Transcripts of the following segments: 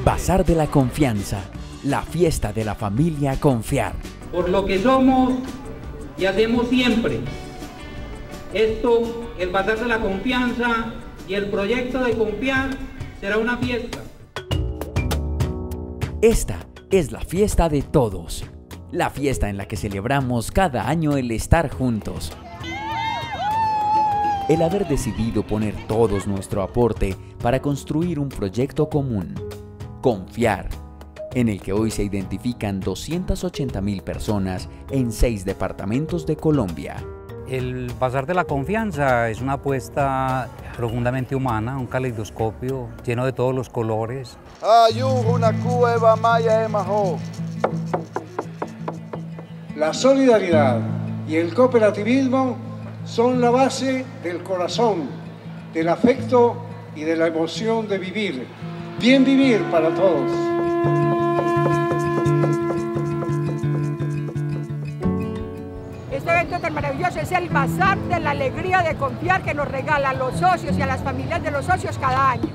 Bazar de la Confianza, la fiesta de la familia Confiar. Por lo que somos y hacemos siempre. Esto, el Bazar de la Confianza y el proyecto de Confiar será una fiesta. Esta es la fiesta de todos, la fiesta en la que celebramos cada año el estar juntos. El haber decidido poner todos nuestro aporte para construir un proyecto común, Confiar, en el que hoy se identifican 280.000 personas en 6 departamentos de Colombia. El Bazar de la Confianza es una apuesta profundamente humana, un caleidoscopio lleno de todos los colores. La solidaridad y el cooperativismo son la base del corazón, del afecto y de la emoción de vivir. Bien vivir para todos. Este evento tan maravilloso es el Bazar de la Alegría de Confiar que nos regala a los socios y a las familias de los socios cada año.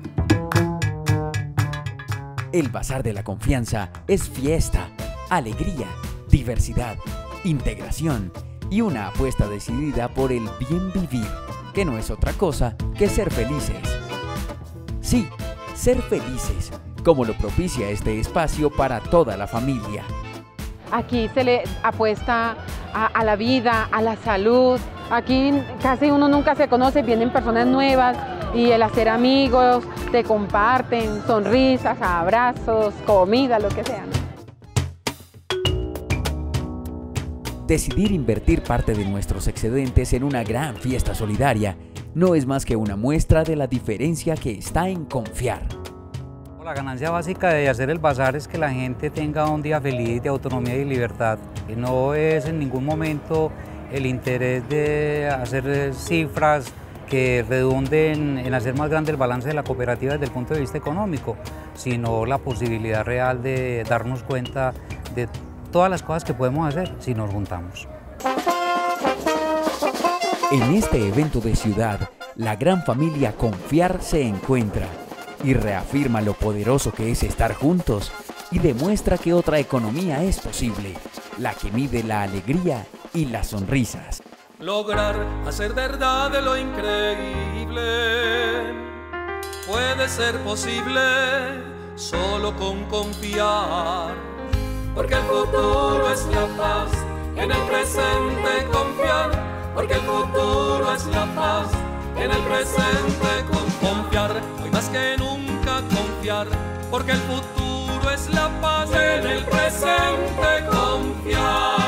El Bazar de la Confianza es fiesta, alegría, diversidad, integración y una apuesta decidida por el bien vivir, que no es otra cosa que ser felices. Sí, ser felices, como lo propicia este espacio para toda la familia. Aquí se le apuesta a la vida, a la salud. Aquí casi uno nunca se conoce, vienen personas nuevas y el hacer amigos, te comparten sonrisas, abrazos, comida, lo que sea, ¿no? Decidir invertir parte de nuestros excedentes en una gran fiesta solidaria no es más que una muestra de la diferencia que está en confiar. La ganancia básica de hacer el bazar es que la gente tenga un día feliz de autonomía y libertad. Y no es en ningún momento el interés de hacer cifras que redunden en hacer más grande el balance de la cooperativa desde el punto de vista económico, sino la posibilidad real de darnos cuenta de todas las cosas que podemos hacer si nos juntamos. En este evento de ciudad, la gran familia Confiar se encuentra y reafirma lo poderoso que es estar juntos y demuestra que otra economía es posible, la que mide la alegría y las sonrisas. Lograr hacer verdad de lo increíble puede ser posible solo con confiar, porque el futuro es la paz, en el presente confiar, porque el futuro es la paz, en el presente confiar, hoy más que nunca confiar, porque el futuro es la paz, en el presente confiar.